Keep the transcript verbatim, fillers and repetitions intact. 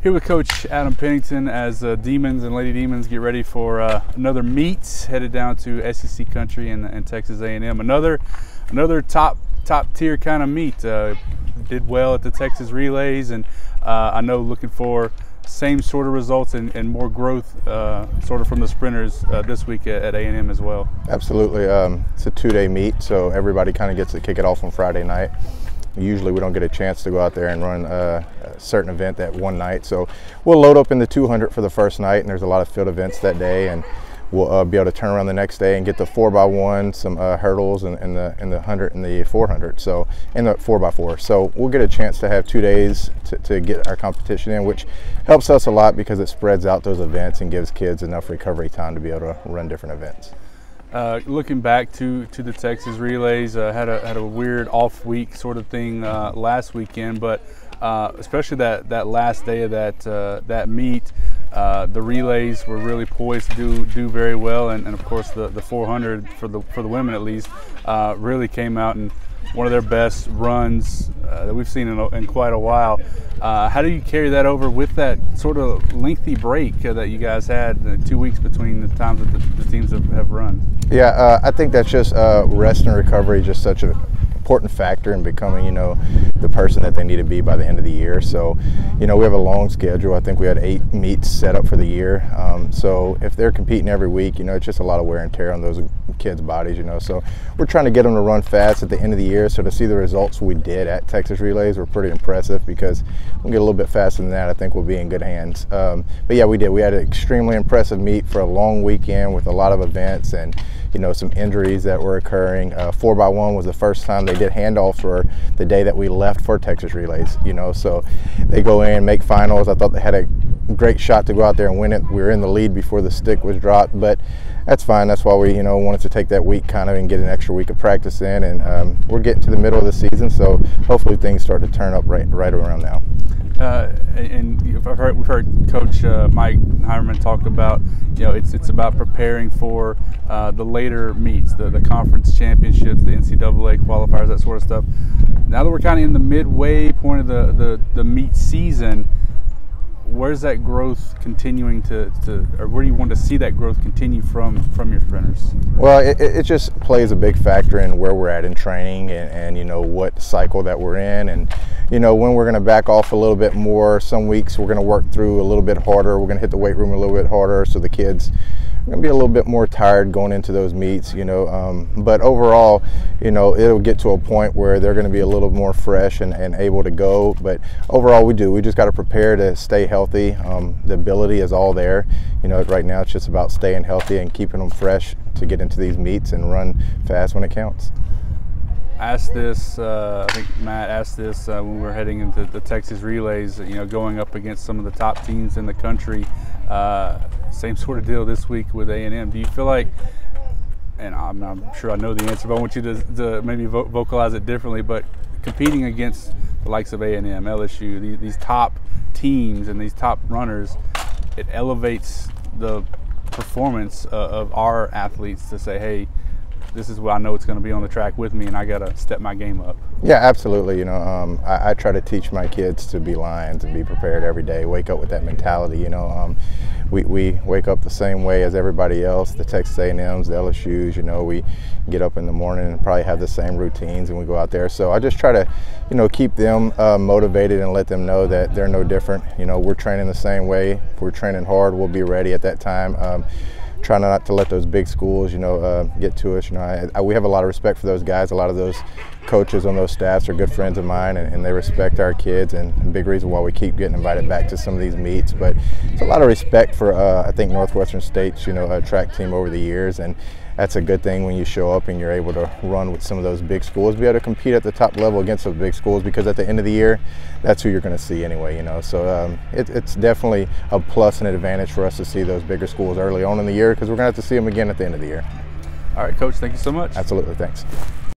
Here with Coach Adam Pennington as uh, Demons and Lady Demons get ready for uh, another meet, headed down to S E C country and, and Texas A and M. Another, another top top tier kind of meet. Uh, did well at the Texas Relays, and uh, I know looking for same sort of results and, and more growth, uh, sort of from the sprinters uh, this week at, at A and M as well. Absolutely, um, it's a two-day meet, so everybody kind of gets to kick it off on Friday night. Usually we don't get a chance to go out there and run uh, a certain event that one night. So we'll load up in the two hundred for the first night, and there's a lot of field events that day, and we'll uh, be able to turn around the next day and get the four by one, some uh, hurdles, and, and the and the one hundred and the four hundred, so, and the four by four. So we'll get a chance to have two days to, to get our competition in, which helps us a lot because it spreads out those events and gives kids enough recovery time to be able to run different events. Uh, looking back to to the Texas Relays, uh, had a had a weird off week sort of thing uh, last weekend, but uh, especially that that last day of that uh, that meet, uh, the relays were really poised to do do very well, and, and of course the the four hundred for the for the women at least uh, really came out and one of their best runs uh, that we've seen in, a, in quite a while. Uh, how do you carry that over with that sort of lengthy break uh, that you guys had, uh, two weeks between the times that the, the teams have, have run? Yeah, uh, I think that's just uh, rest and recovery, just such an important factor in becoming, you know, the person that they need to be by the end of the year. So, you know, we have a long schedule. I think we had eight meets set up for the year. Um, so if they're competing every week, you know, it's just a lot of wear and tear on those kids' bodies, you know. So we're trying to get them to run fast at the end of the year. So to see the results we did at Texas Relays were pretty impressive, because we'll get a little bit faster than that, I think we'll be in good hands. Um, but yeah, we did. We had an extremely impressive meet for a long weekend with a lot of events and, you know, some injuries that were occurring. Uh, four by one was the first time they did handoffs for the day that we left for Texas Relays, you know, so they go in, make finals. I thought they had a great shot to go out there and win it. We were in the lead before the stick was dropped, but that's fine. That's why we, you know, wanted to take that week kind of and get an extra week of practice in, and um, we're getting to the middle of the season, so hopefully things start to turn up right, right around now. Uh, and I've heard, we've heard Coach uh, Mike Heimerman talk about, you know, it's it's about preparing for uh, the later meets, the, the conference championships, the N C double A qualifiers, that sort of stuff. Now that we're kind of in the midway point of the, the, the meet season, where's that growth continuing to, to, or where do you want to see that growth continue from from your sprinters? Well, it, it just plays a big factor in where we're at in training, and, and you know, what cycle that we're in, and you know, when we're going to back off a little bit more. Some weeks we're going to work through a little bit harder. We're going to hit the weight room a little bit harder, so the kids are going to be a little bit more tired going into those meets, you know. Um, but overall, you know, it'll get to a point where they're going to be a little more fresh and, and able to go. But overall, we do. We just got to prepare to stay healthy. Um, the ability is all there. You know, right now it's just about staying healthy and keeping them fresh to get into these meets and run fast when it counts. Asked this, uh, I think Matt asked this uh, when we were heading into the Texas Relays, you know, going up against some of the top teams in the country. Uh, same sort of deal this week with A and M. Do you feel like, and I'm, I'm sure I know the answer, but I want you to, to maybe vo vocalize it differently, but competing against the likes of A and M, L S U, these, these top teams and these top runners, it elevates the performance uh, of our athletes to say, hey, this is what I know it's going to be on the track with me, and I got to step my game up. Yeah, absolutely. You know, um, I, I try to teach my kids to be lions and be prepared every day, wake up with that mentality. You know, um, we, we wake up the same way as everybody else, the Texas A and M's, the L S U's, you know, we get up in the morning and probably have the same routines, and we go out there. So I just try to, you know, keep them uh, motivated and let them know that they're no different. You know, we're training the same way. If we're training hard, we'll be ready at that time. Um, Trying not to let those big schools, you know, uh, get to us. You know, I, I, we have a lot of respect for those guys. A lot of those coaches on those staffs are good friends of mine, and, and they respect our kids, and a big reason why we keep getting invited back to some of these meets. But it's a lot of respect for, uh, I think, Northwestern State's, you know, uh, track team over the years, and that's a good thing when you show up and you're able to run with some of those big schools, be able to compete at the top level against those big schools, because at the end of the year, that's who you're going to see anyway, you know. So um, it, it's definitely a plus and an advantage for us to see those bigger schools early on in the year, because we're going to have to see them again at the end of the year. All right, Coach, thank you so much. Absolutely, thanks.